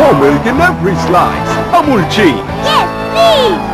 More milk in every slice. Amul cheese. Yes, please!